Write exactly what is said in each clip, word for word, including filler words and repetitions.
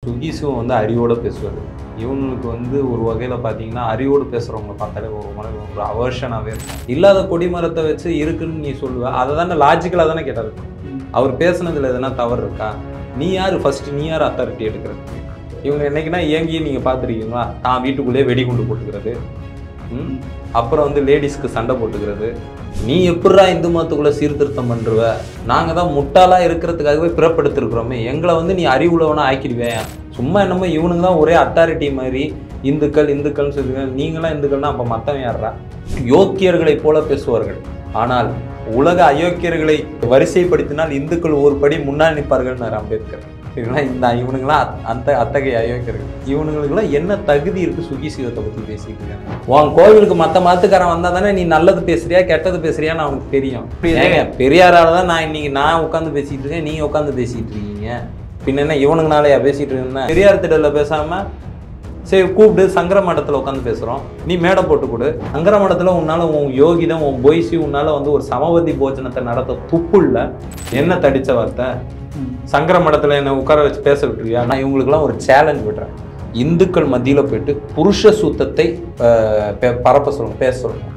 சுகிசும் வந்து அறிவோடு பேசுவார். இவங்களுக்கு வந்து ஒரு வகையில் பார்த்தீங்கன்னா அறிவோடு பேசுகிறவங்க பார்த்தாலே ஒரு மன ஒரு அவர்ஷனாகவே இருக்கும். இல்லாத கொடிமரத்தை வச்சு இருக்குன்னு நீ சொல்லுவ, அதை தானே லாஜிக்கலாக தானே கேட்டார். அவர் பேசுனதில் எதனா தவறு இருக்கா? நீ யார் ஃபர்ஸ்ட், நீ யார் அத்தாரிட்டி எடுக்கிறதுக்கு? இவங்க என்னைக்குன்னா இயங்கி நீங்கள் பார்த்துருக்கீங்களா? தான் வீட்டுக்குள்ளேயே வெடிகுண்டு போட்டுக்கிறது, அப்புறம் வந்து லேடிஸ்க்கு சண்டை போட்டுக்கிறது. நீ எப்படா இந்து மதத்துக்குள்ளே சீர்திருத்தம் பண்ணுருவ? நாங்கள் தான் முட்டாளாக இருக்கிறதுக்காகவே பிறப்படுத்திருக்கிறோமே, எங்களை வந்து நீ அறிவுள்ளவனா ஆக்கிடுவேன். சும்மா என்னமோ இவனுங்க தான் ஒரே அத்தாரிட்டி மாதிரி இந்துக்கள் இந்துக்கள்னு சொல்லுங்க. நீங்களாம் இந்துக்கள்னா அப்போ மற்றவன் யாரா? யோக்கியர்களை போல பேசுவார்கள். ஆனால் உலக அயோக்கியர்களை வரிசைப்படுத்தினால் இந்துக்கள் ஒரு படி முன்னால் நிற்பார்கள்னார் அம்பேத்கர். சரிங்களா? இந்த இவனுங்களாம் அந்த அத்தகைய அயோக்கியர்கள். இவனுங்களுக்குலாம் என்ன தகுதி இருக்குது சுகிசிவத்தை பற்றி பேசிட்டு இருக்காங்க? உன் கோவிலுக்கு மற்ற மதத்துக்காரன் வந்தால் தானே நீ நல்லது பேசுறியா கெட்டது பேசுறியான்னு அவனுக்கு தெரியும். பெரியாரால் தான் நான் இன்னைக்கு நான் உட்காந்து பேசிட்டு இருக்கேன், நீ உட்காந்து பேசிட்டு இருக்கீங்க. பின்ன என்ன இவனுங்கனாலையா பேசிட்டு இருக்கேன்னா? பெரியார் திடலில் பேசாமல் சரி கூப்பிட்டு சங்கர மடத்தில் உட்காந்து பேசுகிறோம், நீ மேடை போட்டு கொடு. சங்கர மடத்தில் உன்னால் உன் யோகிதம் உன் பொய்சி உன்னால் வந்து ஒரு சமவதி போஜனத்தை நடத்த துப்பு இல்லை. என்ன தடித்த வார்த்தை? சங்கர மடத்தில் என்னை உட்கார வச்சு பேச விட்டுருவியா? நான் இவங்களுக்குலாம் ஒரு சேலஞ்ச் விடுறேன். இந்துக்கள் மத்தியில் போயிட்டு புருஷ சூத்தத்தை பரப்ப சொல்லணும், பேச சொல்லணும்.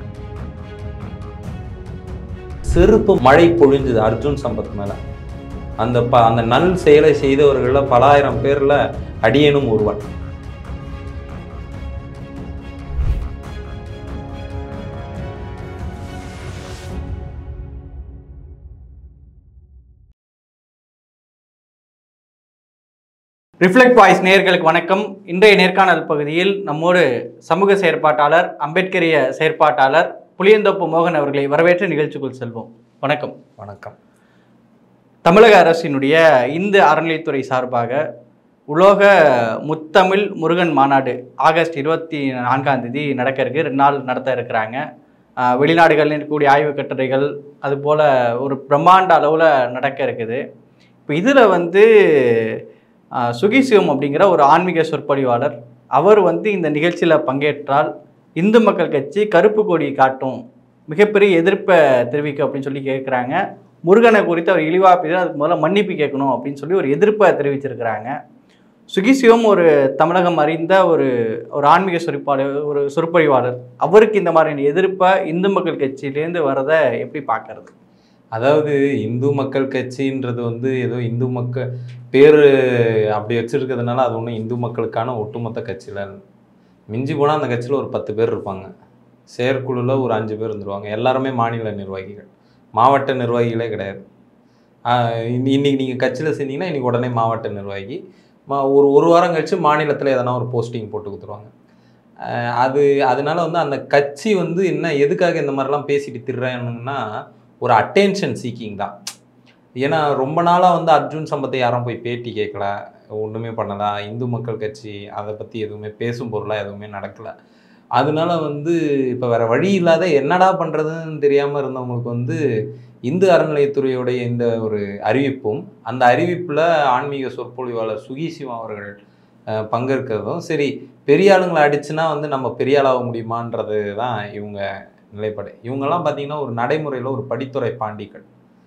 செருப்பு மழை பொழிஞ்சுது அர்ஜுன் சம்பத் மேலே. அந்த ப அந்த நல் செயலை செய்தவர்களில் பல ஆயிரம் பேரில் அடியேனும் ஒருவன். ரிஃப்ளெக்ட் வாய்ஸ் நேயர்களுக்கு வணக்கம். இன்றைய நேர்காணல் பகுதியில் நம்மோடு சமூக செயற்பாட்டாளர், அம்பேத்கரிய செயற்பாட்டாளர் புளியந்தோப்பு மோகன் அவர்களை வரவேற்று நிகழ்ச்சிக்குள் செல்வோம். வணக்கம். வணக்கம். தமிழக அரசினுடைய இந்து அறநிலைத்துறை சார்பாக உலோக முத்தமிழ் முருகன் மாநாடு ஆகஸ்ட் இருபத்தி நான்காம் தேதி நடக்க இருக்கு. ரெண்டு நாள் நடத்த இருக்கிறாங்க. வெளிநாடுகளில் இருக்கக்கூடிய ஆய்வு கட்டுரைகள் அதுபோல் ஒரு பிரம்மாண்ட அளவில் நடக்க இருக்குது. இப்போ இதில் வந்து சுகிசிவம் அப்படிங்கிற ஒரு ஆன்மீக சொற்பொழிவாளர் அவர் வந்து இந்த நிகழ்ச்சியில் பங்கேற்றால் இந்து மக்கள் கட்சி கருப்பு கொடி காட்டும், மிகப்பெரிய எதிர்ப்பை தெரிவிக்கும் அப்படின்னு சொல்லி கேட்குறாங்க. முருகனை குறித்து அவர் இழிவாக பேச அதுக்கு முதல்ல மன்னிப்பு கேட்கணும் அப்படின்னு சொல்லி ஒரு எதிர்ப்பை தெரிவிச்சிருக்கிறாங்க. சுகிசிவம் ஒரு தமிழகம் அறிந்த ஒரு ஒரு ஆன்மீக சொற்பொழிவாளர், ஒரு சொற்பொழிவாளர். அவருக்கு இந்த மாதிரியான எதிர்ப்பை இந்து மக்கள் கட்சியிலேருந்து வரதை எப்படி பார்க்கறது? அதாவது இந்து மக்கள் கட்சின்றது வந்து ஏதோ இந்து மக்கள் பேர் அப்படி வச்சுருக்கிறதுனால அது ஒன்றும் இந்து மக்களுக்கான ஒட்டுமொத்த கட்சியில் மிஞ்சி போனால் அந்த கட்சியில் ஒரு பத்து பேர் இருப்பாங்க. செயற்குழுவில் ஒரு அஞ்சு பேர் இருந்துருவாங்க. எல்லாருமே மாநில நிர்வாகிகள், மாவட்ட நிர்வாகிகளே கிடையாது. இன்றைக்கி நீங்கள் கட்சியில் சேர்ந்தீங்கன்னா இன்றைக்கி உடனே மாவட்ட நிர்வாகி, மா ஒரு ஒரு வாரம் கழிச்சு மாநிலத்தில் எதனா ஒரு போஸ்டிங் போட்டு கொடுத்துருவாங்க. அது அதனால் வந்து அந்த கட்சி வந்து என்ன எதுக்காக இந்த மாதிரிலாம் பேசிட்டு திடுறாங்கன்னா ஒரு அட்டென்ஷன் சீக்கிங் தான். ஏன்னா ரொம்ப நாளாக வந்து அர்ஜுன் சம்பத்தை யாரும் போய் பேட்டி கேட்கல, ஒன்றுமே பண்ணலை. இந்து மக்கள் கட்சி அதை பற்றி எதுவுமே பேசும் பொருளாக எதுவுமே நடக்கலை. அதனால வந்து இப்போ வேறு வழி இல்லாத என்னடா பண்ணுறதுன்னு தெரியாமல் இருந்தவங்களுக்கு வந்து இந்து அறநிலையத்துறையுடைய இந்த ஒரு அறிவிப்பும், அந்த அறிவிப்பில் ஆன்மீக சொற்பொழிவாளர் சுகிசிவம் அவர்கள் பங்கேற்கிறதும், சரி பெரிய ஆளுங்களை அடிச்சுன்னா வந்து நம்ம பெரிய ஆளாக முடியுமான்றது தான் இவங்க நிலைப்பாடு. இவங்கெல்லாம் பார்த்தீங்கன்னா ஒரு நடைமுறையில் ஒரு படித்துறை பாண்டிகள்.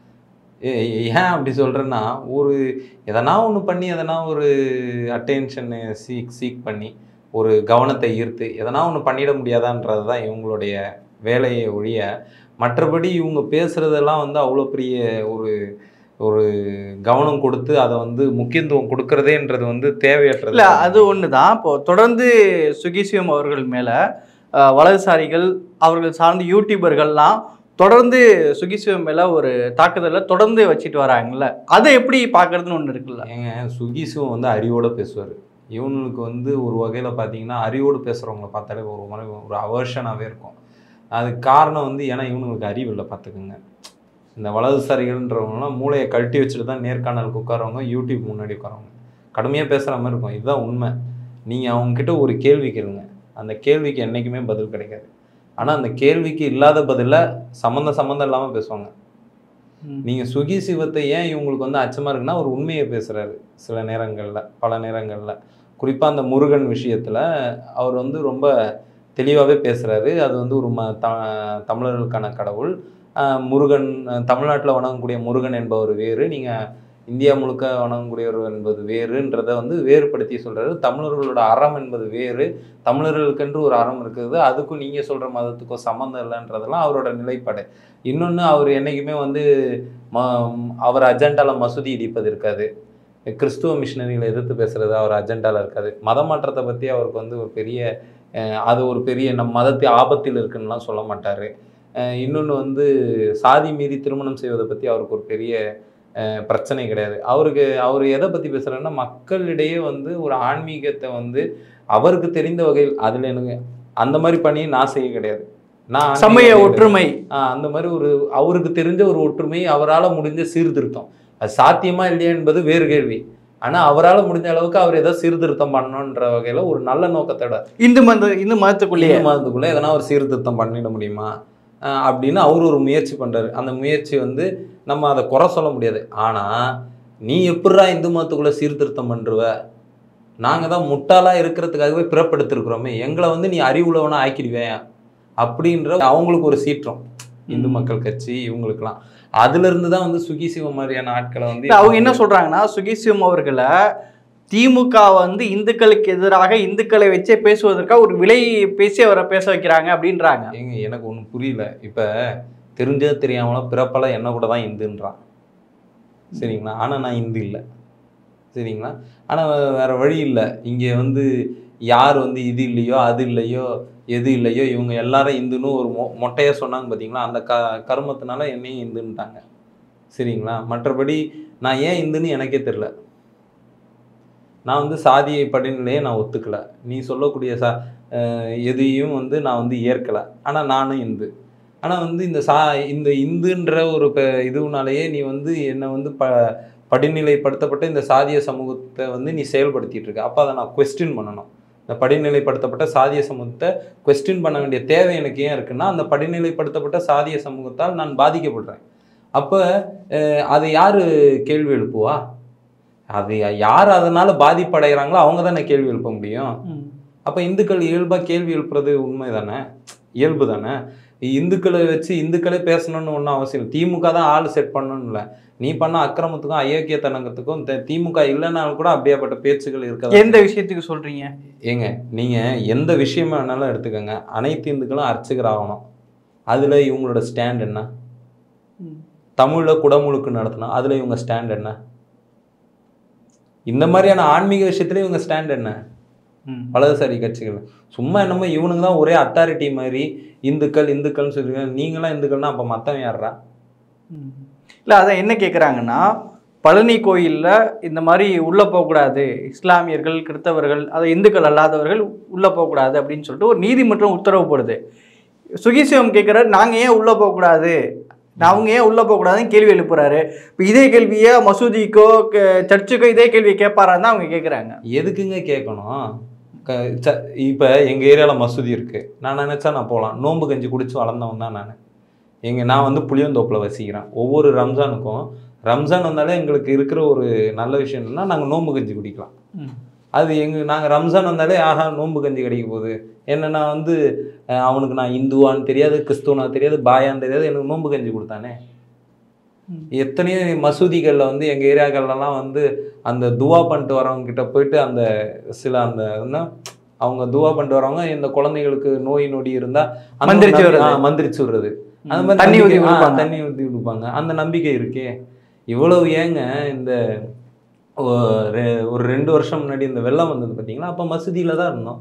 ஏன் அப்படி சொல்கிறேன்னா, ஒரு எதனா ஒன்று பண்ணி எதனா ஒரு அட்டென்ஷனை சீக் சீக் பண்ணி ஒரு கவனத்தை ஈர்த்து எதனா ஒன்று பண்ணிட முடியாதான்றது தான் இவங்களுடைய வேலையை ஒழிய, மற்றபடி இவங்க பேசுகிறதெல்லாம் வந்து அவ்வளோ பெரிய ஒரு ஒரு கவனம் கொடுத்து அதை வந்து முக்கியத்துவம் கொடுக்கறதேன்றது வந்து தேவையற்றது இல்லை. அது ஒன்று தான். இப்போது தொடர்ந்து சுகிசிவம் அவர்கள் மேலே வலதுசாரிகள், அவர்கள் சார்ந்த யூடியூபர்கள்லாம் தொடர்ந்து சுகிசிவம் மேலே ஒரு தாக்குதலை தொடர்ந்து வச்சுட்டு வராங்கல்ல, அதை எப்படி பார்க்குறதுன்னு ஒன்று இருக்குல்ல? ஏங்க சுகிசிவம் வந்து அறிவோடு பேசுவார். இவனுக்கு வந்து ஒரு வகையில் பார்த்தீங்கன்னா அறிவோடு பேசுகிறவங்கள பார்த்தாலே ஒரு மாதிரி ஒரு அவர்ஷனாகவே இருக்கும். அதுக்கு காரணம் வந்து ஏன்னா இவனுங்களுக்கு அறிவு இல்லை. பார்த்துக்குங்க, இந்த வலதுசாரிகள்ன்றவங்களாம் மூளையை கழட்டி வச்சுட்டு தான் நேர்காணலுக்கு உட்காரவங்க, யூடியூப் முன்னாடி உட்காரவங்க கடுமையாக பேசுகிற மாதிரி இருக்கும். இதுதான் உண்மை. நீங்கள் அவங்கக்கிட்ட ஒரு கேள்வி கேளுங்க, அந்த கேள்விக்கு என்றைக்குமே பதில் கிடைக்காது. ஆனால் அந்த கேள்விக்கு இல்லாத பதில சம்மந்தம் சம்மந்தம் இல்லாமல் பேசுவாங்க. நீங்கள் சுகிசிவத்தை ஏன் இவங்களுக்கு வந்து அச்சமாக இருக்குன்னா ஒரு உண்மையை பேசுகிறாரு சில நேரங்களில், பல நேரங்களில். குறிப்பாக அந்த முருகன் விஷயத்தில் அவர் வந்து ரொம்ப தெளிவாகவே பேசுகிறாரு. அது வந்து ஒரு ம த தமிழர்களுக்கான கடவுள் முருகன். தமிழ்நாட்டில் வணங்கக்கூடிய முருகன் என்பவர் வேறு, நீங்கள் இந்தியா முழுக்க வணங்கக்கூடியவர் என்பது வேறுன்றதை வந்து வேறுபடுத்தி சொல்றாரு. தமிழர்களோட அறம் என்பது வேறு, தமிழர்களுக்கென்று ஒரு அறம் இருக்குது, அதுக்கும் நீங்க சொல்ற மதத்துக்கும் சம்மந்தம் இல்லைன்றதெல்லாம் அவரோட நிலைப்பாடு. இன்னொன்று, அவர் என்னைக்குமே வந்து ம அவர் அஜெண்டால மசூதி இடிப்பது இருக்காது, கிறிஸ்துவ மிஷினரிகளை எதிர்த்து பேசுறது அவர் அஜெண்டால இருக்காது, மத மாற்றத்தை பற்றி அவருக்கு வந்து ஒரு பெரிய அது ஒரு பெரிய நம் மதத்தை ஆபத்தில் இருக்குன்னுலாம் சொல்ல மாட்டார். இன்னொன்று வந்து சாதி மீறி திருமணம் செய்வதை பற்றி அவருக்கு ஒரு பெரிய பிரச்சனை கிடையாது. அவருக்கு அவர் எதை பற்றி பேசுகிறாருன்னா, மக்களிடையே வந்து ஒரு ஆன்மீகத்தை வந்து அவருக்கு தெரிந்த வகையில், அதில் எனக்கு அந்த மாதிரி பண்ணி நான் செய்ய கிடையாது, நான் சமய ஒற்றுமை அந்த மாதிரி ஒரு அவருக்கு தெரிஞ்ச ஒரு ஒற்றுமை, அவரால் முடிஞ்ச சீர்திருத்தம், அது சாத்தியமா இல்லையா என்பது வேறு கேள்வி. ஆனால் அவரால் முடிஞ்ச அளவுக்கு அவர் ஏதோ சீர்திருத்தம் பண்ணணுன்ற வகையில் ஒரு நல்ல நோக்கத்தோட இந்து மத இந்து மதத்துக்குள்ளேயே மதத்துக்குள்ளே எதனா ஒரு சீர்திருத்தம் பண்ணிட முடியுமா அப்படின்னு அவர் ஒரு முயற்சி பண்ணுறாரு. அந்த முயற்சி வந்து நம்ம அதை குறை சொல்ல முடியாது. ஆனால் நீ எப்படிரா இந்து மதத்துக்குள்ளே சீர்திருத்தம் பண்ணுருவ, நாங்கள் தான் முட்டாளாக இருக்கிறதுக்காகவே பிறப்படுத்திருக்கிறோமே, எங்களை வந்து நீ அறிவுள்ளவனா ஆக்கிடுவேன் அப்படின்ற அவங்களுக்கு ஒரு சீற்றம் இந்து மக்கள் கட்சி இவங்களுக்கெல்லாம். அதுல இருந்து தான் வந்து சுகி சிவம் மாதிரியான ஆட்களை வந்து அவங்க என்ன சொல்றாங்கன்னா, சுகி சிவம் அவர்களை திமுக வந்து இந்துக்களுக்கு எதிராக இந்துக்களை வச்சே பேசுவதற்காக ஒரு விலை பேசி அவரை பேச வைக்கிறாங்க அப்படின்றாங்க. ஏங்க எனக்கு ஒன்றும் புரியல. இப்போ தெரிஞ்சது தெரியாமலோ பிறப்பல என்ன கூட தான் இந்துன்றான், சரிங்களா? ஆனால் நான் இந்து இல்லை, சரிங்களா? ஆனால் வேற வழி இல்லை. இங்கே வந்து யார் வந்து இது இல்லையோ அது இல்லையோ எது இல்லையோ இவங்க எல்லாரும் இந்துன்னு ஒரு மொ மொட்டையாக சொன்னாங்க பார்த்தீங்களா, அந்த க கருமத்தினால என்னையும் இந்துன்ட்டாங்க, சரிங்களா? மற்றபடி நான் ஏன் இந்துன்னு எனக்கே தெரில. நான் வந்து சாதியை படிநிலையே நான் ஒத்துக்கலை, நீ சொல்லக்கூடிய சா எதையும் வந்து நான் வந்து ஏற்கலை, ஆனால் நானும் இந்து. ஆனால் வந்து இந்த சா இந்த இந்துன்ற ஒரு ப இதுனாலேயே நீ வந்து என்னை வந்து ப படிநிலைப்படுத்தப்பட்ட இந்த சாதிய சமூகத்தை வந்து நீ செயல்படுத்திட்டு இருக்க. அப்போ அதை நான் கொஸ்டின் பண்ணணும். இந்த படிநிலைப்படுத்தப்பட்ட சாதிய சமூகத்தை கொஸ்டின் பண்ண வேண்டிய தேவை எனக்கு ஏன் இருக்குன்னா, அந்த படிநிலைப்படுத்தப்பட்ட சாதிய சமூகத்தால் நான் பாதிக்கப்படுறேன். அப்போ அதை யார் கேள்வி எழுப்புவா? அது யார் அதனால பாதிப்படைகிறாங்களோ அவங்க தானே கேள்வி எழுப்ப முடியும். அப்போ இந்துக்கள் இயல்பாக கேள்வி எழுப்புறது உண்மை தானே, இயல்பு தானே. இந்துக்களை வச்சு இந்துக்களே பேசணும்னு ஒன்றும் அவசியம். திமுக தான் ஆள் செட் பண்ணணும்னு இல்லை, நீ பண்ண அக்கிரமத்துக்கும் அயோக்கியத்தனங்கத்துக்கும் திமுக இல்லைனாலும் கூட அப்படியாப்பட்ட பேச்சுகள் இருக்காது. எந்த விஷயத்துக்கு சொல்றீங்க? ஏங்க நீங்க எந்த விஷயமா வேணாலும் எடுத்துக்கோங்க, அனைத்து இந்துக்களும் அர்ச்சகர் ஆகணும், அதுல இவங்களோட ஸ்டாண்ட் என்ன? தமிழ்ல குடமுழுக்கு நடத்தணும், அதுல இவங்க ஸ்டாண்ட் என்ன? இந்த மாதிரியான ஆன்மீக விஷயத்துல இவங்க ஸ்டாண்ட் என்ன? வலதுசாரி கட்சிகள் சும்மா என்னமோ இவனுங்க தான் ஒரே அத்தாரிட்டி மாதிரி இந்துக்கள் இந்துக்கள்னு சொல்லிருக்காங்க. நீங்களாம் இந்துக்கள்னா அப்போ மற்றவன் யாரா? இல்லை, அதான் என்ன கேட்குறாங்கன்னா, பழனி கோயிலில் இந்த மாதிரி உள்ளே போகக்கூடாது, இஸ்லாமியர்கள் கிறிஸ்தவர்கள் அதை இந்துக்கள் அல்லாதவர்கள் உள்ளே போகக்கூடாது அப்படின்னு சொல்லிட்டு ஒரு நீதிமன்றம் உத்தரவு போடுது. சுகிசிவம் கேட்குறாரு, நாங்கள் ஏன் உள்ளே போகக்கூடாது, அவங்க ஏன் உள்ளே போகக்கூடாதுன்னு கேள்வி எழுப்புறாரு. இப்போ இதே கேள்வியை மசூதிக்கோ சர்ச்சுக்கோ இதே கேள்வியை கேட்பாரான்னு தான் அவங்க கேட்குறாங்க. எதுக்குங்க கேட்கணும்? க ச இப்போ எங்கள் ஏரியாவில் மசூதி இருக்குது, நான் நினச்சா நான் போகலாம். நோன்பு கஞ்சி குடிச்சு வளர்ந்தவன் தான் நான். எங்கள் நான் வந்து புளியந்தோப்பில் வசிக்கிறேன். ஒவ்வொரு ரம்ஜானுக்கும் ரம்ஜான் வந்தாலே எங்களுக்கு இருக்கிற ஒரு நல்ல விஷயம் என்னன்னா, நாங்கள் நோன்பு கஞ்சி குடிக்கலாம். அது எங்கள் நாங்கள் ரம்ஜான் வந்தாலே ஆஹா நோன்பு கஞ்சி கிடைக்க போகுது. என்னன்னா வந்து அவனுக்கு நான் இந்துவான்னு தெரியாது, கிறிஸ்துவனா தெரியாது, பாயான்னு தெரியாது, எனக்கு நோன்பு கஞ்சி கொடுத்தானே. எத்தனையோ மசூதிகளில் வந்து எங்கள் ஏரியாக்கள்லாம் வந்து அந்த துவா பண்ணிட்டு வரவங்க கிட்ட போயிட்டு அந்த சில அந்த அவங்க துவா பண்ணிட்டு வரவங்க இந்த குழந்தைகளுக்கு நோய் நொடி இருந்தால் மந்திரிச்சு மந்திரிச்சு விடுறது, அந்த மாதிரி தண்ணி ஊற்றி தண்ணி ஊற்றி கொடுப்பாங்க. அந்த நம்பிக்கை இருக்கே. இவ்வளவு ஏங்க இந்த ஒரு ரெண்டு வருஷம் முன்னாடி இந்த வெள்ளம் வந்தது பார்த்தீங்களா, அப்போ மசூதியில் தான் இருந்தோம்.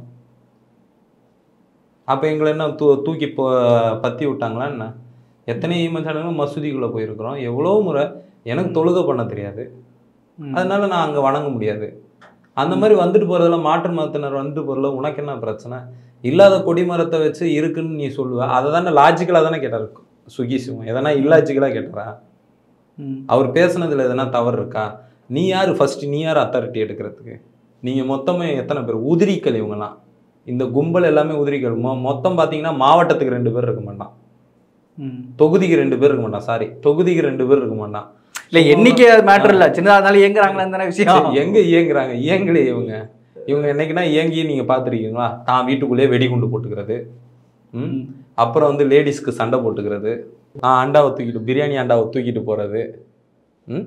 அப்போ எங்களை என்ன தூ தூக்கி போ பற்றி விட்டாங்களா என்ன? எத்தனை ஈமச்சானங்களும் மசூதிக்குள்ளே போயிருக்கிறோம் எவ்வளோ முறை. எனக்கு தொழுகை பண்ண தெரியாது, அதனால நான் அங்கே வணங்க முடியாது. அந்த மாதிரி வந்துட்டு போகிறதுல மாற்று மதத்தினர் வந்துட்டு போகிறதுல உனக்கு என்ன பிரச்சனை? இல்லாத கொடிமரத்தை வச்சு இருக்குன்னு நீ சொல்லுவ, அதை தானே லாஜிக்கலாக தானே கேட்டார் சுகி சிவம், எதனா இல்லாஜிக்கலாக கேட்டாரா? அவர் பேசுனதுல எதனா தவறு இருக்கா? நீ யார் ஃபர்ஸ்ட், நீ யார் அத்தாரிட்டி எடுக்கிறதுக்கு? நீங்கள் மொத்தமே எத்தனை பேர் உதிரிக்கல்? இவங்கெல்லாம் இந்த கும்பல் எல்லாமே உதிரிக்கல். மொ மொத்தம் பார்த்தீங்கன்னா மாவட்டத்துக்கு ரெண்டு பேர் இருக்க மாட்டான், தொகுதிக்கு ரெண்டு பேர் இருக்க மாட்டான், சாரி தொகுதிக்கு ரெண்டு பேர் இருக்க மாட்டான். இல்லை எண்ணிக்கை மேட்டர் இல்லை, சின்னதானாலும் இயங்குறாங்களா விஷயம். எங்கே இயங்குறாங்க? இயங்கலையே இவங்க. இவங்க என்னைக்குன்னா இயங்கி நீங்கள் பார்த்துருக்கீங்களா? தான் வீட்டுக்குள்ளேயே வெடிகுண்டு போட்டுக்கிறது, ம் அப்புறம் வந்து லேடிஸ்க்கு சண்டை போட்டுக்கிறது, ஆ அண்டாவை தூக்கிட்டு பிரியாணி அண்டாவை தூக்கிட்டு போகிறது, ம்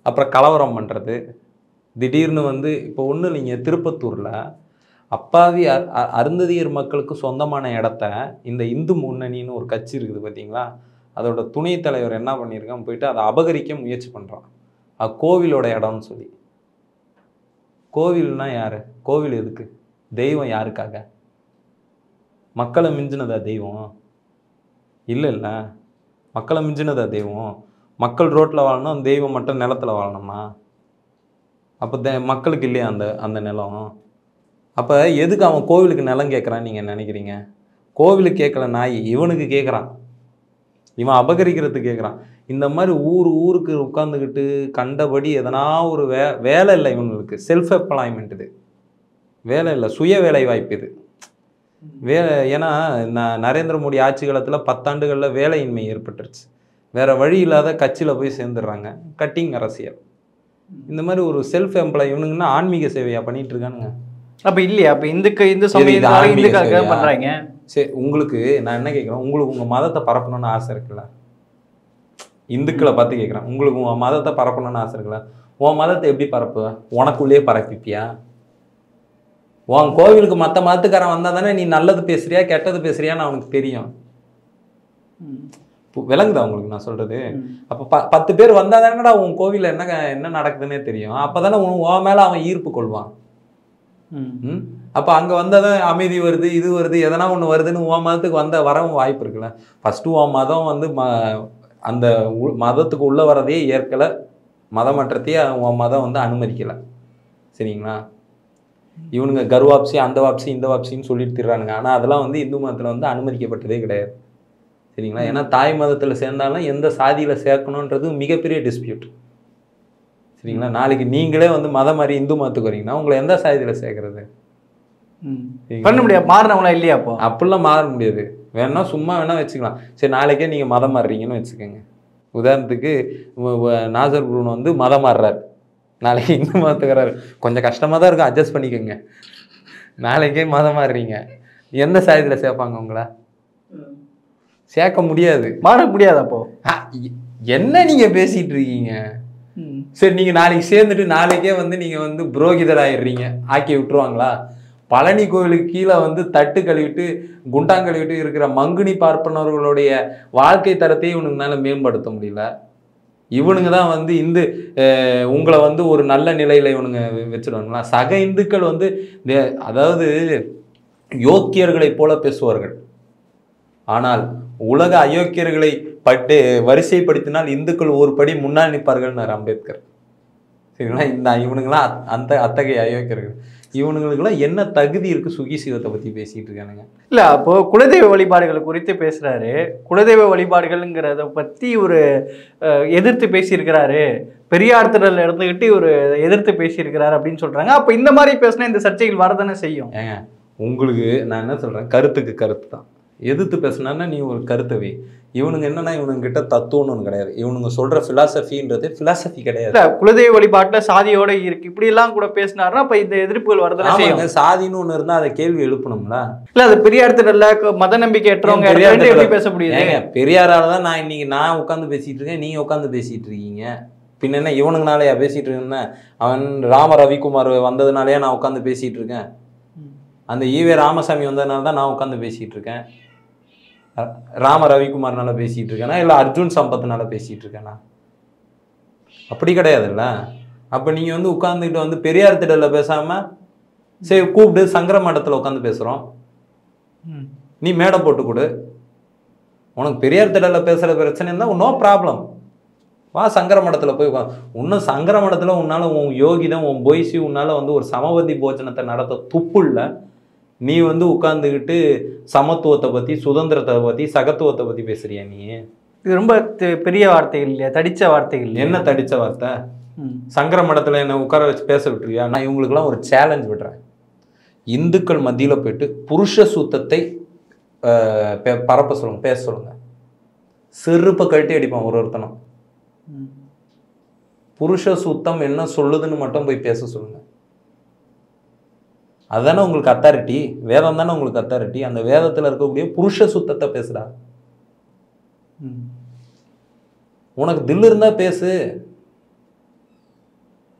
அப்புறம் கலவரம் பண்ணுறது. திடீர்னு வந்து இப்போ ஒன்றும் இல்லைங்க, திருப்பத்தூரில் அப்பாவி அ அ- அருந்ததியர் மக்களுக்கு சொந்தமான இடத்த இந்த இந்து முன்னணின்னு ஒரு கட்சி இருக்குது பார்த்தீங்களா, அதோட துணைத் தலைவர் என்ன பண்ணியிருக்கான், போயிட்டு அதை அபகரிக்க முயற்சி பண்ணுறான். அது கோவிலோட இடம்னு சொல்லி. கோவில்னா யாரு? கோவில் எதுக்கு? தெய்வம் யாருக்காக? மக்களை மிஞ்சினதா தெய்வம்? இல்லை இல்லை, மக்களை மிஞ்சினதா தெய்வம்? மக்கள் ரோட்டில் வாழணும், தெய்வம் மட்டும் நிலத்தில் வாழணுமா? அப்போ தெ மக்களுக்கு இல்லையா அந்த அந்த நிலம்? அப்போ எதுக்கு அவன் கோவிலுக்கு நிலம் கேட்குறான்னு நீங்கள் நினைக்கிறீங்க? கோவிலுக்கு கேட்கல நாய், இவனுக்கு கேட்குறான். இவன் அபகரிக்கிறதுக்கு கேட்குறான். இந்த மாதிரி ஊர் ஊருக்கு உட்காந்துக்கிட்டு கண்டபடி எதனா ஒரு வே வேலை இல்லை இவங்களுக்கு. செல்ஃப் எம்ப்ளாய்மெண்ட் இது, வேலை இல்லை, சுய வேலை வாய்ப்பு இது. வேலை ஏன்னா ந- நரேந்திர மோடி ஆட்சி காலத்தில் பத்தாண்டுகளில் வேலையின்மை ஏற்பட்டுருச்சு. வேற வழி இல்லாத கட்சியில் போய் சேர்ந்துடுறாங்க. கட்டிங் அரசியல். இந்த மாதிரி ஒரு செல்ஃப் எம்ப்ளாய் இவனுங்கன்னா ஆன்மீக சேவையா பண்ணிட்டு இருக்கானுங்க. அப்ப இல்லையா? அப்ப இந்துக்கு இந்து இது சமயம் ஆன்மீக இந்துக்காக சேவையா? பண்றாங்க. சரி, உங்களுக்கு நான் என்ன கேட்குறேன், உங்களுக்கு உங்கள் மதத்தை பரப்பணும்னு ஆசை இருக்குல்ல? இந்துக்களை பார்த்து கேட்குறேன், உங்களுக்கு உங்கள் மதத்தை பரப்பணும்னு ஆசை இருக்குல்ல? உன் மதத்தை எப்படி பரப்புவ? உனக்குள்ளேயே பரப்பிப்பியா? உன் கோவிலுக்கு மற்ற மதத்துக்காரன் வந்தால் தானே நீ நல்லது பேசுறியா கெட்டது பேசுறியான்னு அவனுக்கு தெரியும். பு- விளங்குதா உங்களுக்கு நான் சொல்றது? அப்போ ப பத்து பேர் வந்தால் தானேடா உன் கோவிலில் என்ன என்ன நடக்குதுன்னே தெரியும். அப்போ தானே உன் உன் மேலே அவன் ஈர்ப்பு கொள்வான். ம் அப்போ அங்கே வந்தால் தான் அமைதி வருது, இது வருது, எதனா ஒன்று வருதுன்னு உன் மதத்துக்கு வந்த வரவும் வாய்ப்பு இருக்குல்ல. ஃபஸ்ட்டு உன் மதம் வந்து ம அந்த உ- மதத்துக்கு உள்ளே வரதையே ஏற்கலை, மதமற்றத்தையே உன் மதம் வந்து அனுமதிக்கலை. சரிங்களா? இவனுங்க கர்வாப்சி அந்த வாப்சி இந்த வாப்சின்னு சொல்லிட்டு திர்றானுங்க. ஆனால் அதெல்லாம் வந்து இந்து மதத்தில் வந்து அனுமதிக்கப்பட்டதே கிடையாது. சரிங்களா? ஏன்னா தாய் மதத்தில் சேர்ந்தாலும் எந்த சாதியில் சேர்க்கணுன்றது மிகப்பெரிய டிஸ்பியூட். சரிங்களா? நாளைக்கு நீங்களே வந்து மதம் மாதிரி இந்து மதத்துக்கு வரீங்கன்னா உங்களை எந்த சாதியில் சேர்க்கறது? பண்ண முடியாது, மாறினவங்களா இல்லையா? அப்போ அப்படிலாம் மாற முடியாது. வேணா சும்மா வேணா வச்சுக்கலாம். சரி, நாளைக்கே நீங்கள் மதம் மாறுறீங்கன்னு வச்சுக்கோங்க. உதாரணத்துக்கு வ- வ- நாசர் ப்ரூனோ வந்து மதம் மாறுறாரு, நாளைக்கு இந்து மதத்துக்கிறாரு. கொஞ்சம் கஷ்டமாக தான் இருக்கும், அட்ஜஸ்ட் பண்ணிக்கோங்க. நாளைக்கே மதம் மாறுறீங்க, எந்த சாதியில் சேர்ப்பாங்க உங்களை? சேர்க்க முடியாது, மாற முடியாது. அப்போ ஆ, எ- என்ன நீங்க பேசிட்டு இருக்கீங்க? சரி, நீங்க நாளைக்கு சேர்ந்துட்டு நாளைக்கே வந்து நீங்க வந்து புரோகிதர் ஆயிடுறீங்க, ஆக்கி விட்டுருவாங்களா? பழனி கோவிலுக்கு கீழே வந்து தட்டு கழுவிட்டு குண்டாங்கழுவிட்டு இருக்கிற மங்குனி பார்ப்பனர்களுடைய வாழ்க்கை தரத்தை இவனுங்களால மேம்படுத்த முடியல. இவனுங்க தான் வந்து இந்து அஹ், உங்களை வந்து ஒரு நல்ல நிலையில இவனுங்க வெ- வச்சிருவாங்களா? சக இந்துக்கள் வந்து தே- அதாவது யோக்கியர்களைப் போல பேசுவார்கள். ஆனால் உலக அயோக்கியர்களை பட்டு வரிசைப்படுத்தினால் இந்துக்கள் ஒரு படி முன்னால் நிற்பார்கள்னார் அம்பேத்கர். சரிங்களா? இந்த இவனுங்களாம் அத்- அந்த அத்தகைய அயோக்கியர்கள். இவனுங்களுக்குலாம் என்ன தகுதி இருக்கு சுகி சிவத்தை பத்தி பேசிட்டு இருக்கானுங்க? இல்ல, அப்போ குலதெய்வ வழிபாடுகள் குறித்து பேசுறாரு. குலதெய்வ வழிபாடுகள்ங்கிறத பத்தி ஒரு அஹ், எதிர்த்து பேசியிருக்கிறாரு. பெரியார் திடல்ல இருந்துகிட்டு ஒரு எதிர்த்து பேசியிருக்கிறாரு அப்படின்னு சொல்றாங்க. அப்ப இந்த மாதிரி பேசினா இந்த சர்ச்சைகள் வரதானே செய்யும். ஏங்க, உங்களுக்கு நான் என்ன சொல்றேன், கருத்துக்கு கருத்து தான். எதிர்த்து பேசினா நீ ஒரு கருத்தவை. இவனுங்க என்னன்னா இவனுங்க கிட்ட தத்துவம்னு ஒன்று கிடையாது. இவனுங்க சொல்ற பிலாசபின்றது பிலாசபி கிடையாது. இல்ல, குலதெய்வ வழிபாட்டுல சாதியோட இருக்கு இப்படி எல்லாம் கூட பேசினாருன்னா அப்ப இந்த எதிர்ப்புகள் வரதானே செய்யும். ஆமாங்க, சாதின்னு ஒன்று இருந்தா அதை கேள்வி எழுப்பணும்ல. இல்ல, அது பெரியார் திடல்ல க- மத நம்பிக்கை ஏற்றவங்க ஏன் பெரியார் இடத்துல இருந்து எப்படி திடல்? பேச முடியுது? ஏங்க, பெரியாரால தான் நான் இன்னைக்கு நான் உட்காந்து பேசிட்டு இருக்கேன், நீங்க உட்காந்து பேசிட்டு இருக்கீங்க. பின்ன என்ன இவனுங்கனாலயா பேசிட்டு இருக்கேன்னு? அவன் ராம ரவிக்குமார் வந்ததுனாலயா நான் உட்காந்து பேசிட்டு இருக்கேன்? அந்த ஈவே ராமசாமி வந்ததுனால தான் நான் உட்காந்து பேசிட்டு இருக்கேன். ர- ராம ரவிக்குமார்னால பேசிட்டு இருக்கேனா இல்லை அர்ஜுன் சம்பத்னால பேசிட்டு இருக்கேனா? அப்படி கிடையாதுல்ல. அப்போ நீங்க வந்து உட்காந்துக்கிட்டு வந்து பெரியார் திடல்ல பேசாம சரி கூப்பிட்டு சங்கர மடத்துல உட்காந்து பேசுறோம், ம். நீ மேடை போட்டு கொடு. உனக்கு பெரியார் திடல்ல பேசுற பிரச்சனை இருந்தால் நோ ப்ராப்ளம், வா சங்கர மடத்துல போய் உட்காந்து. இன்னும் சங்கர மடத்துல உன்னால உன் யோகிதம் உன் பொய்சி உன்னால வந்து ஒரு சமபந்தி போஜனத்தை நடத்த துப்பு இல்லை. நீ வந்து உட்கார்ந்துக்கிட்டு சமத்துவத்தை பத்தி சுதந்திரத்தை பத்தி சகத்துவத்தை பத்தி பேசுறியா? நீ இது ரொம்ப தெ- பெரிய வார்த்தைகள் இல்லையா? தடிச்ச வார்த்தைகள் இல்லையா? என்ன தடிச்ச வார்த்தை? ம். சங்கர மடத்துல என்ன உட்கார வச்சு பேச விட்டுருவியா? நான் இவங்களுக்கெல்லாம் ஒரு சேலஞ்ச் விடுறேன். இந்துக்கள் மத்தியில போயிட்டு புருஷ சூத்தத்தை ஆஹ், பே- பரப்ப சொல்லுங்க, பேச சொல்லுங்க. செருப்பை கழட்டி அடிப்பான் ஒரு ஒருத்தனும். ம். புருஷ சூத்தம் என்ன சொல்லுதுன்னு மட்டும் போய் பேச சொல்லுங்க. அதுதானே உங்களுக்கு அத்தாரிட்டி. வேதம் தானே உங்களுக்கு அத்தாரிட்டி. அந்த வேதத்துல இருக்கக்கூடிய புருஷ சுத்தத்தை பேசுடா. ம். உனக்கு தில் இருந்தா பேசு.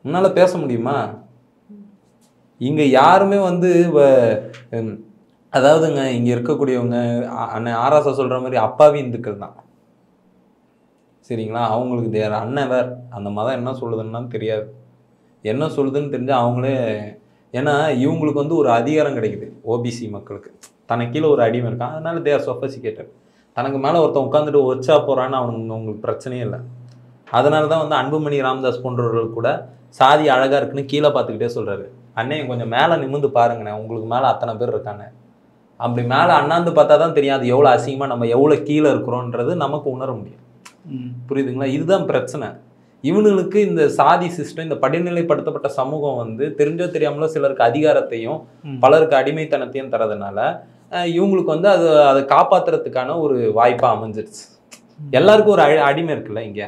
உன்னால் பேச முடியுமா? இங்கே யாருமே வந்து அதாவதுங்க இங்கே இருக்கக்கூடியவங்க அண்ணன் ஆராசா சொல்கிற மாதிரி அப்பாவி இந்துக்கள் தான் சரிங்களா. அவங்களுக்கு தேர் அண்ணன் வேர் அந்த மதம் என்ன சொல்லுதுன்னா தெரியாது, என்ன சொல்லுதுன்னு தெரிஞ்சால் அவங்களே, ஏன்னா இவங்களுக்கு வந்து ஒரு அதிகாரம் கிடைக்குது. ஓபிசி மக்களுக்கு தனக்கு கீழே ஒரு அடிமை இருக்கான், அதனால தேர் சொஃபசிகேட்டட். தனக்கு மேலே ஒருத்தன் உட்காந்துட்டு ஒச்சா போகிறான்னு அவனுக்கு அவங்களுக்கு பிரச்சனையே இல்லை. அதனால தான் வந்து அன்புமணி ராமதாஸ் போன்றவர்கள் கூட சாதி அழகாக இருக்குன்னு கீழே பார்த்துக்கிட்டே சொல்கிறாரு, அண்ணே கொஞ்சம் மேலே நிமிந்து பாருங்கண்ணே, உங்களுக்கு மேலே அத்தனை பேர் இருக்காங்க. அப்படி மேலே அண்ணாந்து பார்த்தா தான் தெரியும் அது எவ்வளோ அசிங்கமாக நம்ம எவ்வளோ கீழே இருக்கிறோன்றது நமக்கு உணர முடியும். புரியுதுங்களா? இதுதான் பிரச்சனை. இவனுங்களுக்கு இந்த சாதி சிஸ்டம், இந்த படிநிலைப்படுத்தப்பட்ட சமூகம் வந்து தெரிஞ்சோ தெரியாமலோ சிலருக்கு அதிகாரத்தையும் பலருக்கு அடிமைத்தனத்தையும் தரதுனால இவங்களுக்கு வந்து அது அதை காப்பாற்றுறதுக்கான ஒரு வாய்ப்பாக அமைஞ்சிருச்சு. எல்லாருக்கும் ஒரு அடிமை இருக்குல்ல, இங்கே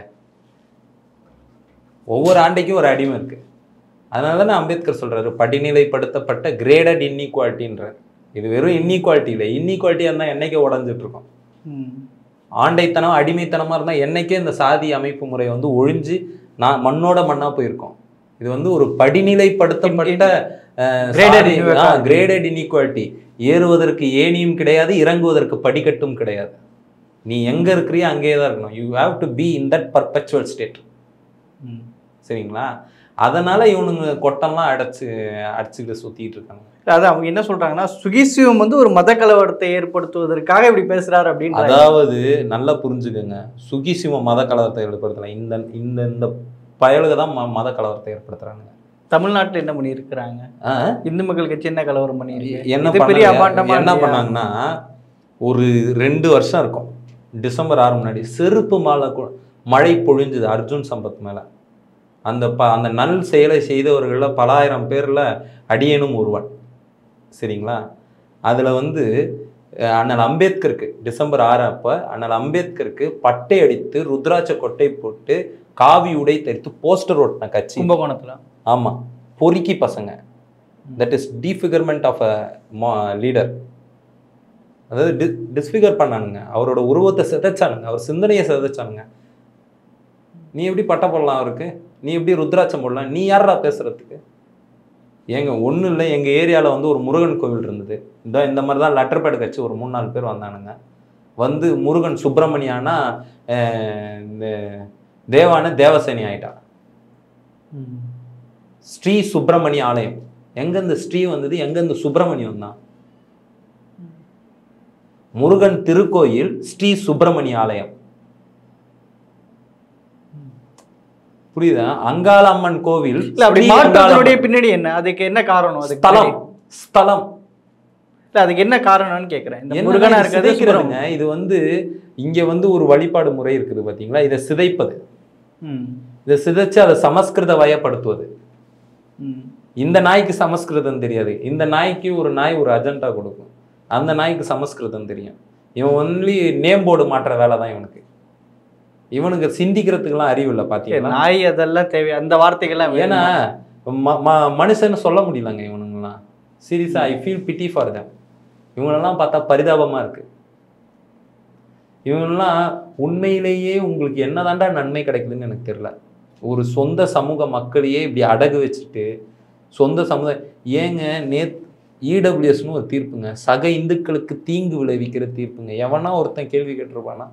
ஒவ்வொரு ஆண்டைக்கும் ஒரு அடிமை இருக்கு. அதனால தானே அம்பேத்கர் சொல்றாரு படிநிலைப்படுத்தப்பட்ட கிரேடட் இன்இக்வாலிட்டின்றார். இது வெறும் இன்இக்வாலிட்டி இல்லை, இன்இக்வாலிட்டியாக இருந்தால் என்னைக்கே உடஞ்சிட்டு இருக்கோம். ஆண்டைத்தனம் அடிமைத்தனமாக இருந்தால் என்னைக்கே இந்த சாதி அமைப்பு முறை வந்து ஒழிஞ்சு நான் மண்ணோட மண்ணாக போயிருக்கோம். இது வந்து ஒரு படிநிலைப்படுத்தப்பட்ட கிரேடட் இன்இக்வாலிட்டி. ஏறுவதற்கு ஏணியும் கிடையாது, இறங்குவதற்கு படிக்கட்டும் கிடையாது. நீ எங்கே இருக்கிறியோ அங்கேயே தான் இருக்கணும். You have to be in that perpetual state. சரிங்களா? அதனால இவனுங்க கொட்டம்லாம் அடைச்சு அடிச்சுக்கிட்டு சுத்திட்டு இருக்காங்க. அதான் அவங்க என்ன சொல்றாங்கன்னா, சுகிசிவம் வந்து ஒரு மத கலவரத்தை ஏற்படுத்துவதற்காக இப்படி பேசுறாரு அப்படின்னு. அதாவது நல்லா புரிஞ்சுக்கோங்க, சுகிசிவம் மத கலவரத்தை ஏற்படுத்தலாம். இந்த இந்த இந்த பயலுக்கு தான் மத கலவரத்தை ஏற்படுத்துறாங்க. தமிழ்நாட்டில் என்ன பண்ணி இருக்கிறாங்க? இந்து மக்கள் கட்சி என்ன கலவரம் பண்ணிருக்கு? என்ன பெரிய அபாண்டமா என்ன பண்ணாங்கன்னா, ஒரு ரெண்டு வருஷம் இருக்கும், டிசம்பர் ஆறு முன்னாடி செருப்பு மாலை மழை பொழிஞ்சுது அர்ஜுன் சம்பத் மேல. அந்த ப அந்த நல் செயலை செய்தவர்களில் பல ஆயிரம் பேரில் அடியேனும் ஒருவன். சரிங்களா? அதில் வந்து அண்ணல் அம்பேத்கருக்கு டிசம்பர் ஆறு அப்போ அண்ணல் அம்பேத்கருக்கு பட்டை அடித்து ருத்ராட்ச கொட்டை போட்டு காவி உடை தரித்து போஸ்டர் ஓட்டின கட்சி கும்பகோணத்தில். ஆமாம், பொறுக்கி பசங்க. That is disfigurement of a leader. அதாவது டி டிஸ்ஃபிகர் பண்ணானுங்க, அவரோட உருவத்தை சிதைச்சானுங்க, அவர் சிந்தனையை சிதைச்சானுங்க. நீ எப்படி பட்டை போடலாம் அவருக்கு? நீ எப்படி ருத்ராட்சம் போடலாம்? நீ யாரா பேசுறதுக்கு? ஏங்க ஒன்றும் இல்லை, எங்கள் ஏரியாவில் வந்து ஒரு முருகன் கோவில் இருந்தது. இந்த இந்த மாதிரி தான் லெட்டர்பேட் கட்சி ஒரு மூணு நாலு பேர் வந்தானுங்க. வந்து முருகன் சுப்பிரமணியானா இந்த தேவான தேவசேனி ஆயிட்டா. ஸ்ரீ சுப்பிரமணிய ஆலயம். எங்க இந்த ஸ்ரீ வந்தது, எங்க இந்த சுப்பிரமணியம் தான்? முருகன் திருக்கோயில் ஸ்ரீ சுப்பிரமணிய ஆலயம். புரியுதா? அங்காள அம்மன் கோவில். பின்னாடி என்ன, அதுக்கு என்ன காரணம்? ஸ்தலம் ஸ்தலம் அதுக்கு என்ன காரணம்னு கேட்கிறேன். சிதைக்கிறதுங்க. இது வந்து இங்க வந்து ஒரு வழிபாடு முறை இருக்குது பாத்தீங்களா, இதை சிதைப்பது. இதை சிதைச்சு அதை சமஸ்கிருத வயப்படுத்துவது. இந்த நாய்க்கு சமஸ்கிருதம் தெரியாது, இந்த நாய்க்கு ஒரு நாய் ஒரு அஜெண்டா கொடுக்கும், அந்த நாய்க்கு சமஸ்கிருதம் தெரியும். இவன் ஒன்லி நேம் போர்டு மாற்ற வேலை தான் இவனுக்கு. இவனுக்கு சிந்திக்கிறதுக்கெல்லாம் அறிவு இல்லை. பார்த்தீங்கன்னா நாய் அதெல்லாம் தேவை, அந்த வார்த்தைகள்லாம். ஏன்னா மனுஷன்னு சொல்ல முடியலங்க இவனுங்கெல்லாம். சீரியஸா I feel PT for them. இவங்களெல்லாம் பார்த்தா பரிதாபமாக இருக்கு. இவங்கெல்லாம் உண்மையிலேயே உங்களுக்கு என்னதாண்டா நன்மை கிடைக்குதுன்னு எனக்கு தெரியல. ஒரு சொந்த சமூக மக்களையே இப்படி அடகு வச்சுட்டு சொந்த சமுதாயம். ஏங்க நேத் இடபிள்யூஎஸ்னு ஒரு தீர்ப்புங்க, சக இந்துக்களுக்கு தீங்கு விளைவிக்கிற தீர்ப்புங்க. எவனா ஒருத்தன் கேள்வி கேட்டிருப்பானா?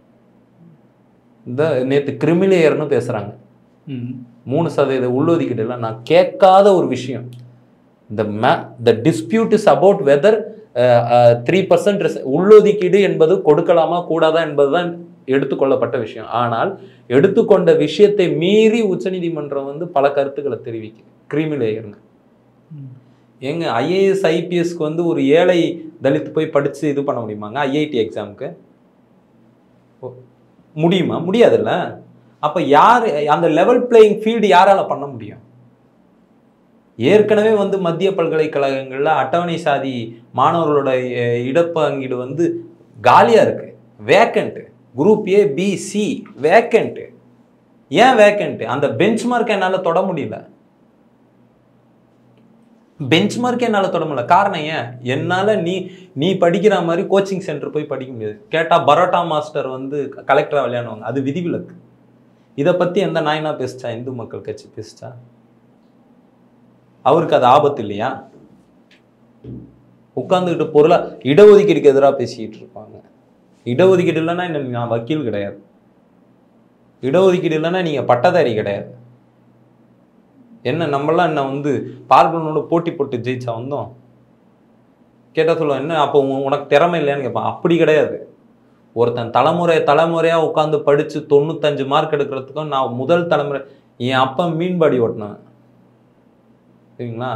இந்த நேற்று கிரிமிலேயர்னு பேசுகிறாங்க, மூணு சதவீத உள்ளொதுக்கீடுல நான் கேட்காத ஒரு விஷயம். இந்த மே the dispute is about whether three percent உள்ளொதுக்கீடு என்பது கொடுக்கலாமா கூடாதா என்பதுதான் எடுத்துக்கொள்ளப்பட்ட விஷயம். ஆனால் எடுத்துக்கொண்ட விஷயத்தை மீறி உச்சநீதிமன்றம் வந்து பல கருத்துக்களை தெரிவிக்குது. கிரிமிலேயர்னு ஏங்க ஐஏஎஸ் ஐபிஎஸ்க்கு வந்து ஒரு ஏழை தலித்து போய் படித்து இது பண்ண முடியுமாங்க? ஐஐடி எக்ஸாமுக்கு முடியுமா? முடியாதுல்ல. அப்போ யார் அந்த லெவல் பிளேயிங் ஃபீல்டு யாரால் பண்ண முடியும்? ஏற்கனவே வந்து மத்திய பல்கலைக்கழகங்களில் அட்டவணை சாதி மாணவர்களோட இடப்பங்கீடு வந்து காலியாக இருக்குது, vacant. Group A B C vacant. ஏன் வேக்கண்ட்டு? அந்த பெஞ்ச் மார்க் என்னால் தொட முடியல. பெஞ்ச் மார்க் என்னால் தொட முடியல. காரணம் ஏன்? என்னால் நீ நீ படிக்கிற மாதிரி கோச்சிங் சென்டர் போய் படிக்க முடியாது. கேட்டால் பரோட்டா மாஸ்டர் வந்து கலெக்டராக விளையாடுவாங்க, அது விதிவிலக்கு. இதை பற்றி எந்த நாயினா பேசிச்சா? இந்து மக்கள் கட்சி பேசிச்சா? அவருக்கு அது ஆபத்து இல்லையா? உட்கார்ந்துக்கிட்டு பொருளா இடஒதுக்கீடுக்கு எதிராக பேசிக்கிட்டு இருப்பாங்க. இடஒதுக்கீடு இல்லைன்னா நான் வக்கீல் கிடையாது. இடஒதுக்கீடு இல்லைன்னா நீங்க பட்டதாரி கிடையாது. என்ன நம்மளாம் என்ன வந்து பார்ப்பனோட போட்டி போட்டு ஜெயிச்சா வந்தோம்? கேட்டா சொல்லுவான், என்ன அப்போ உனக்கு திறமை இல்லையான்னு கேட்பான். அப்படி கிடையாது. ஒருத்தன் தலைமுறை தலைமுறையா உட்காந்து படிச்சு தொண்ணூத்தஞ்சு மார்க் எடுக்கிறதுக்கும் நான் முதல் தலைமுறை என் அப்பா மீன்பாடி ஓட்டினேன் சரிங்களா.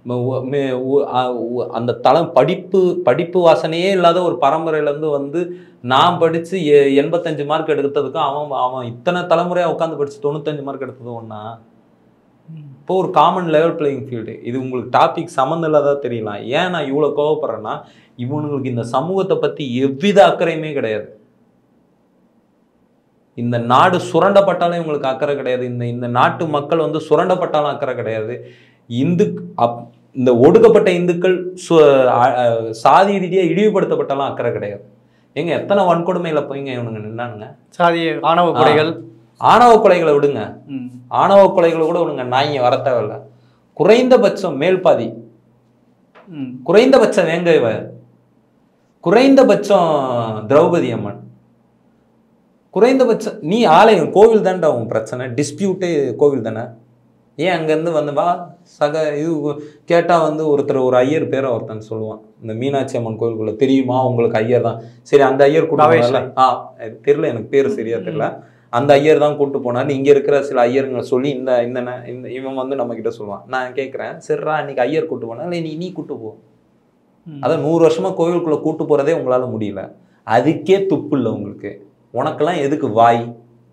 அந்த தலை படிப்பு படிப்பு வாசனையே இல்லாத ஒரு பரம்பரையிலேருந்து வந்து நான் படித்து எ எண்பத்தஞ்சு மார்க் எடுத்ததுக்கும் அவன் அவன் இத்தனை தலைமுறையாக உட்காந்து படித்து தொண்ணூத்தஞ்சு மார்க் எடுத்ததும் ஒன்றா? இப்போ ஒரு காமன் லெவல் பிளேயிங் ஃபீல்டு. இது உங்களுக்கு டாபிக் சம்மந்தம் இல்லாத தெரியலாம். ஏன் நான் இவ்வளோ கோவப்படுறேன்னா, இவனுங்களுக்கு இந்த சமூகத்தை பற்றி எவ்வித அக்கறையுமே கிடையாது. இந்த நாடு சுரண்டப்பட்டாலும் இவங்களுக்கு அக்கறை கிடையாது. இந்த இந்த நாட்டு மக்கள் வந்து சுரண்டப்பட்டாலும் அக்கறை கிடையாது. இந்து அப் இந்த ஒடுக்கப்பட்ட இந்துக்கள் சாதி ரீதியாக இழிவுபடுத்தப்பட்டாலும் அக்கறை கிடையாது. எங்க எத்தனை வன்கொடுமையில் போய்ங்க இவனுங்க நின்னானுங்க. சாதி ஆணவ கொலைகள் ஆணவ கொலைகளை விடுங்க, ஆணவ கொலைகளை கூட விடுங்க, நாய்ங்க வர தேவையில்ல. குறைந்தபட்சம் மேல்பாதி, குறைந்தபட்சம் வேங்கைவ, குறைந்தபட்சம் திரௌபதி அம்மன், குறைந்தபட்சம் நீ ஆலயம் கோவில் தான்டா உன் பிரச்சனை. டிஸ்பியூட்டே கோவில் தானே. ஏன் அங்கேருந்து வந்து வா சக இது கேட்டால் வந்து ஒருத்தர் ஒரு ஐயர் பேரை ஒருத்தன் சொல்லுவான், இந்த மீனாட்சி அம்மன் கோவிலுக்குள்ள தெரியுமா உங்களுக்கு ஐயர் தான். சரி அந்த ஐயர் கூட ஆ தெரியல, எனக்கு பேர் சரியா தெரியல. அந்த ஐயர் தான் கூப்பிட்டு போனார். இங்கே இருக்கிற சில ஐயருங்களை சொல்லி இந்த இந்த இந்த இவன் வந்து நம்ம கிட்ட சொல்லுவான். நான் கேட்குறேன், சரிடா இன்னைக்கு ஐயர் கூப்பிட்டு போனா இல்லை நீ நீ கூப்பிட்டு போ. அதான் நூறு வருஷமா கோவிலுக்குள்ள கூப்பிட்டு போறதே உங்களால முடியல. அதுக்கே துப்பு இல்லை உங்களுக்கு. உனக்கெல்லாம் எதுக்கு வாய்?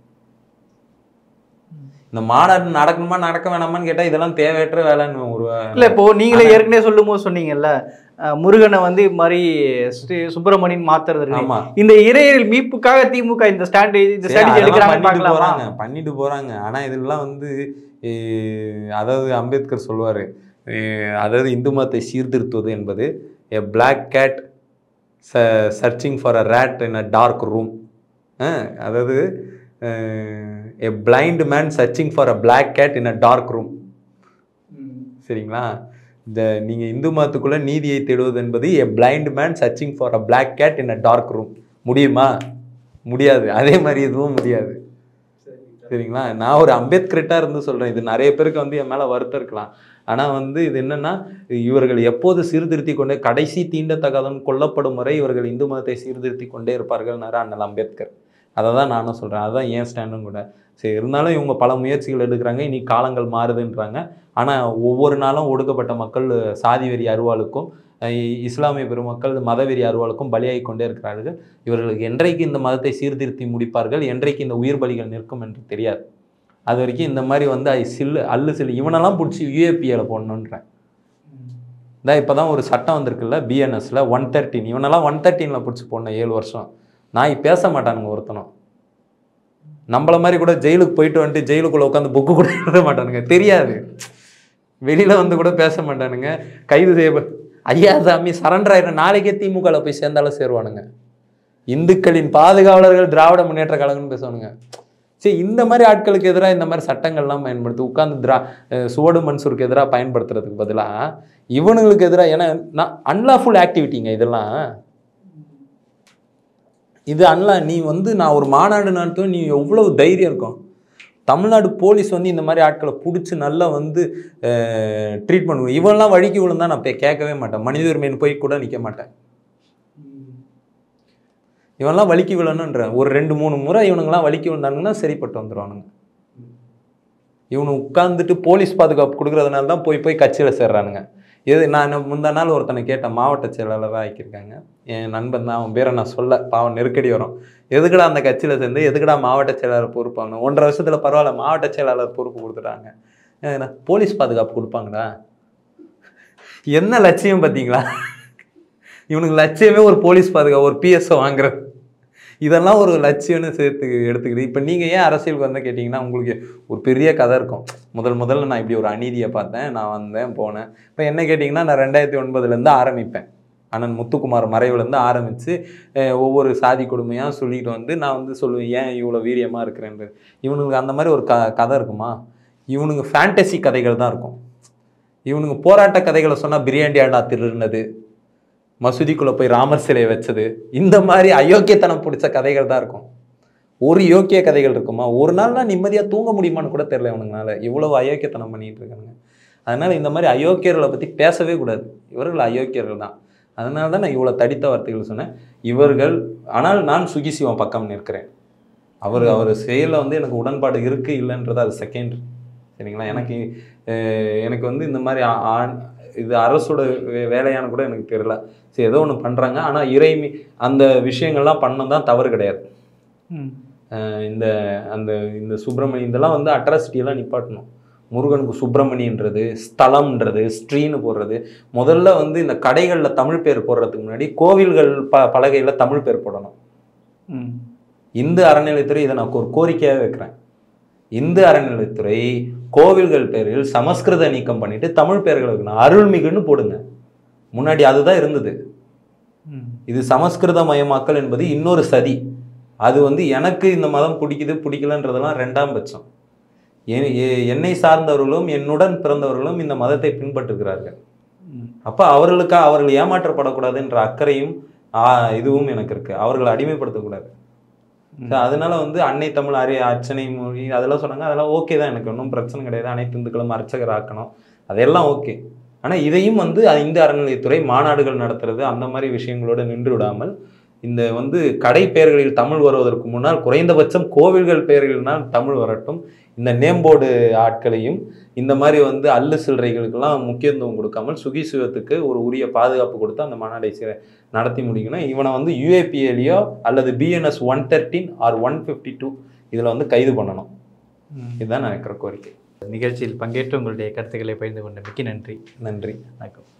இந்த மாநாடு நடக்கணுமா நடக்க வேணாமான்னு கேட்டா இதெல்லாம் தேவையற்ற வேலைன்னு ஒரு இல்லை. இப்போ நீங்களே ஏற்கனவே சொல்லும் போது சொன்னீங்கல்ல, முருகனை வந்து இது மாதிரி சுப்பிரமணியன் மாத்துறது. ஆமா, இந்த இறையல் மீட்புக்காக திமுக இந்த ஸ்டாண்ட் இந்த ஸ்ட்ராட்டஜி எடுக்கிறாங்க போறாங்க பண்ணிட்டு போறாங்க. ஆனா இதெல்லாம் வந்து அதாவது அம்பேத்கர் சொல்லுவாரு, அதாவது இந்து மதத்தை சீர்திருத்துவது என்பது a black cat searching for a rat in a dark room. அதாவது a blind man searching for a black cat in a dark room. சரிங்களா. இந்த நீங்க இந்து மதத்துக்குள்ள நீதியை தேடுவது என்பது a blind man searching for a black cat in a dark room. முடியுமா? முடியாது. அதே மாதிரி இதுவும் முடியாது. சரிங்களா. நான் ஒரு அம்பேத்கர்ட்டா இருந்து சொல்றேன். இது நிறைய பேருக்கு வந்து என் மேல வருத்தம் இருக்கலாம். ஆனா வந்து இது என்னன்னா, இவர்கள் எப்போது சீர்திருத்தி கொண்டே கடைசி தீண்டத்தகாதவன் கொல்லப்படும் வரை இவர்கள் இந்து மதத்தை சீர்திருத்தி கொண்டே இருப்பார்கள்னாரு அண்ணல் அம்பேத்கர். அதை தான் நானும் சொல்கிறேன். அதுதான் ஏன் ஸ்டாண்டும் கூட. சரி இருந்தாலும் இவங்க பல முயற்சிகள் எடுக்கிறாங்க. இனி காலங்கள் மாறுதுன்றாங்க. ஆனால் ஒவ்வொரு நாளும் ஒடுக்கப்பட்ட மக்கள் சாதி வெறி அருவாளுக்கும் இஸ்லாமிய பெருமக்கள் மதவெறி அருவாளுக்கும் பலியாகி கொண்டே இருக்கிறார்கள். இவர்களுக்கு என்றைக்கு இந்த மதத்தை சீர்திருத்தி முடிப்பார்கள், என்றைக்கு இந்த உயிர் பலிகள் நிற்கும் என்று தெரியாது. அது வரைக்கும் இந்த மாதிரி வந்து சில்லு அல்லு சில்லு இவனெல்லாம் பிடிச்சி யூஏபிஏல போடணுன்றேன். இதான் இப்போ தான் ஒரு சட்டம் வந்திருக்குல்ல பிஎன்எஸ்ல ஒன் தேர்ட்டின் இவனெல்லாம் ஒன் தேர்ட்டீனில் பிடிச்சி போடணும். ஏழு வருஷம் நாய் பேச மாட்டானுங்க ஒருத்தனும். நம்மள மாதிரி கூட ஜெயிலுக்கு போயிட்டு வந்துட்டு ஜெயிலுக்குள்ளே உட்காந்து புக்கு கூட எழுத மாட்டானுங்க. தெரியாது, வெளியில் வந்து கூட பேச மாட்டானுங்க. கைது செய்ய ஐயா சாமி சரண்டர் ஆயிடும். நாளைக்கே திமுகவில் போய் சேர்ந்தாலும் சேருவானுங்க. இந்துக்களின் பாதுகாவலர்கள் திராவிட முன்னேற்ற கழகம்னு பேசுவானுங்க. சரி இந்த மாதிரி ஆட்களுக்கு எதிராக இந்த மாதிரி சட்டங்கள்லாம் பயன்படுத்தி உட்காந்து திரா சுவடு மன்சூருக்கு எதிராக பயன்படுத்துறதுக்கு பதிலாக இவனுங்களுக்கு எதிராக, ஏன்னா நான் அன்லாஃபுல் ஆக்டிவிட்டிங்க இதெல்லாம். இது அன்லா நீ வந்து நான் ஒரு மாநாடு நடத்தும் நீ எவ்வளவு தைரியம் இருக்கும். தமிழ்நாடு போலீஸ் வந்து இந்த மாதிரி ஆட்களை பிடிச்சி நல்லா வந்து ட்ரீட் பண்ணுவோம். இவன்லாம் வழிக்கு விழுந்தா நான் போய் கேட்கவே மாட்டேன். மனித உரிமைன்னு போய் கூட நிற்க மாட்டேன். இவன்லாம் வலிக்கு விழணுன்ற ஒரு ரெண்டு மூணு முறை இவனுங்கெல்லாம் வலிக்கு விழுந்தானுங்கன்னா சரிப்பட்டு வந்துடுவானுங்க. இவனு உட்காந்துட்டு போலீஸ் பாதுகாப்பு கொடுக்குறதுனால தான் போய் போய் கட்சியில் சேர்றானுங்க. எது நான் முந்தா நாள் ஒருத்தனை கேட்டேன், மாவட்ட செயலாளராக ஆக்கியிருக்காங்க என் நண்பன் தான், அவன் பேரை நான் சொல்ல பாவம் நெருக்கடி வரும். எதுக்கடா அந்த கட்சியில் சேர்ந்து எதுக்கடா மாவட்ட செயலாளர் பொறுப்பாங்க? ஒன்றரை வருஷத்தில் பரவாயில்ல மாவட்ட செயலாளர் பொறுப்பு கொடுத்துட்டாங்க. ஏன்னா போலீஸ் பாதுகாப்பு கொடுப்பாங்கடா. என்ன லட்சியம் பார்த்தீங்களா? இவனுக்கு லட்சியமே ஒரு போலீஸ் பாதுகாப்பு, ஒரு பிஎஸ்ஓ வாங்குறது. இதெல்லாம் ஒரு லட்சியம்னு சேர்த்து எடுத்துக்கிது. இப்போ நீங்கள் ஏன் அரசியலுக்கு வந்து கேட்டிங்கன்னா உங்களுக்கு ஒரு பெரிய கதை இருக்கும். முதல் முதல்ல நான் இப்படி ஒரு அநீதியை பார்த்தேன், நான் வந்தேன் போனேன். இப்போ என்ன கேட்டிங்கன்னா நான் ரெண்டாயிரத்தி ஒன்பதுலேருந்து ஆரம்பிப்பேன். அண்ணன் முத்துக்குமார் மறைவுலேருந்து ஆரம்பித்து ஒவ்வொரு சாதி கொடுமையாக சொல்லிட்டு வந்து நான் வந்து சொல்லுவேன் ஏன் இவ்வளோ வீரியமாக இருக்கிறேன்றது. இவனுக்கு அந்த மாதிரி ஒரு க கதை இருக்குமா? இவனுக்கு ஃபேண்டசி கதைகள் தான் இருக்கும். இவனுங்க போராட்ட கதைகளை சொன்னால் பிரியாணி ஆடா திருடுனது, மசூதிக்குள்ளே போய் ராமர் சிலையை வச்சது, இந்த மாதிரி அயோக்கியத்தனம் பிடிச்ச கதைகள் தான் இருக்கும். ஒரு யோக்கிய கதைகள் இருக்குமா? ஒரு நாள்னா நிம்மதியாக தூங்க முடியுமான்னு கூட தெரியல இவனுங்கனால. இவ்வளவு அயோக்கியத்தனம் பண்ணிட்டு இருக்காங்க. அதனால இந்த மாதிரி அயோக்கியர்களை பற்றி பேசவே கூடாது. இவர்கள் அயோக்கியர்கள் தான். அதனால தான் நான் இவ்வளோ தடித்த வார்த்தைகள் சொன்னேன். இவர்கள் ஆனால் நான் சுகிசிவம் பக்கம் நிற்கிறேன். அவர் அவர் செயலில் வந்து எனக்கு உடன்பாடு இருக்குது இல்லைன்றது அது செகண்டரி. சரிங்களா? எனக்கு எனக்கு வந்து இந்த மாதிரி ஆண் இது அரசோட வேலையான கூட எனக்கு தெரியல. சரி, ஏதோ ஒன்று பண்ணுறாங்க. ஆனால் இறைமி அந்த விஷயங்கள்லாம் பண்ண தான் தவறு கிடையாது. இந்த அந்த இந்த சுப்பிரமணி இதெல்லாம் வந்து அட்ராசிட்டியெல்லாம் நிப்பாட்டணும். முருகனுக்கு சுப்பிரமணின்றது, ஸ்தலம்ன்றது, ஸ்ட்ரீன்னு போடுறது. முதல்ல வந்து இந்த கடைகளில் தமிழ் பேர் போடுறதுக்கு முன்னாடி கோவில்கள் ப பலகையில் தமிழ் பேர் போடணும். இந்து அறநிலையத்துறை இதை நான் ஒரு கோரிக்கையாக வைக்கிறேன். இந்து அறநிலையத்துறை கோவில்கள் பேரில் சமஸ்கிருத நீக்கம் பண்ணிட்டு தமிழ் பேர்களை வைக்கணும். அருள்மிகுன்னு போடுங்க. முன்னாடி அதுதான் இருந்தது. இது சமஸ்கிருத மயமாக்கல் என்பது இன்னொரு சதி. அது வந்து எனக்கு இந்த மதம் பிடிக்குது பிடிக்கலன்றதெல்லாம் ரெண்டாம் பட்சம். என்னை சார்ந்தவர்களும் என்னுடன் பிறந்தவர்களும் இந்த மதத்தை பின்பற்றுகிறார்கள். அப்போ அவர்களுக்காக அவர்கள் ஏமாற்றப்படக்கூடாதுன்ற அக்கறையும் இதுவும் எனக்கு இருக்கு. அவர்களை அடிமைப்படுத்தக்கூடாது. அதனால வந்து அன்னை தமிழ் அரி அர்ச்சனை மொழி அதெல்லாம் சொன்னாங்க. அதெல்லாம் ஓகே தான், எனக்கு ஒன்றும் பிரச்சனை கிடையாது. அனைத்து இந்துக்களும் அர்ச்சகர் ஆக்கணும், அதெல்லாம் ஓகே. ஆனால் இதையும் வந்து இந்து அறநிலையத்துறை மாநாடுகள் நடத்துறது அந்த மாதிரி விஷயங்களோடு நின்று விடாமல் இந்த வந்து கடை பெயர்களில் தமிழ் வருவதற்கு முன்னால் குறைந்தபட்சம் கோவில்கள் பெயர்களினால் தமிழ் வரட்டும். இந்த நேம்போர்டு ஆட்களையும் இந்த மாதிரி வந்து அல்லு சில்லறைகளுக்கெல்லாம் முக்கியத்துவம் கொடுக்காமல் சுகிசிவத்துக்கு ஒரு உரிய பாதுகாப்பு கொடுத்து அந்த மாநாடை நடத்தி முடிக்கணும். இவனை வந்து யூஏபிஏலையோ அல்லது BNS one thirteen or one fifty two இதில் வந்து கைது பண்ணணும். இதுதான் நான் வைக்கிற கோரிக்கை. நிகழ்ச்சியில் பங்கேற்று உங்களுடைய கருத்துக்களை பகிர்ந்து கொண்ட மிக்க நன்றி. நன்றி. வணக்கம்.